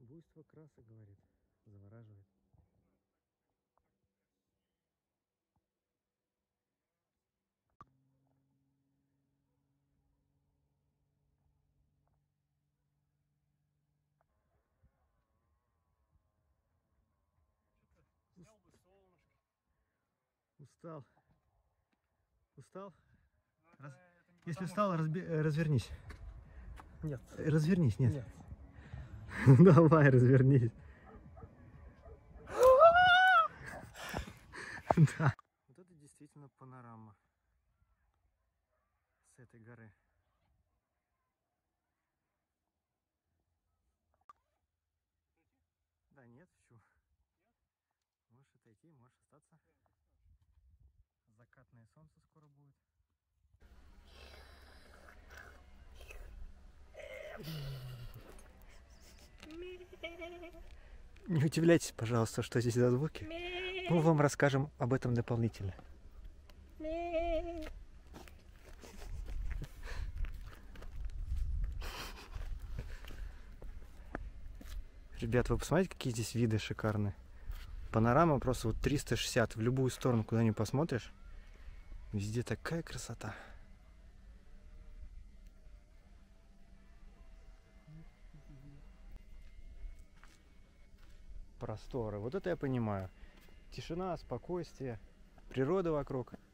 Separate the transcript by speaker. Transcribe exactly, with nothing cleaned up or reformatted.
Speaker 1: Буйство красок, говорит, завораживает.
Speaker 2: Снял бы солнышко.
Speaker 1: Устал. Устал?
Speaker 2: Но
Speaker 1: Раз...
Speaker 2: это, это не
Speaker 1: Если
Speaker 2: потому,
Speaker 1: устал,
Speaker 2: что-
Speaker 1: разби... развернись.
Speaker 2: Нет.
Speaker 1: Развернись, нет.
Speaker 2: Нет.
Speaker 1: Давай, развернись. Да. Вот это действительно панорама с этой горы. Да нет, чё? Можешь отойти, можешь остаться. Закатное солнце скоро будет. Не удивляйтесь, пожалуйста, что здесь за звуки. Мы вам расскажем об этом дополнительно. Ребят, вы посмотрите, какие здесь виды шикарные. Панорама просто вот триста шестьдесят. В любую сторону, куда ни посмотришь, везде такая красота. Просторы. Вот это я понимаю. Тишина, спокойствие, природа вокруг.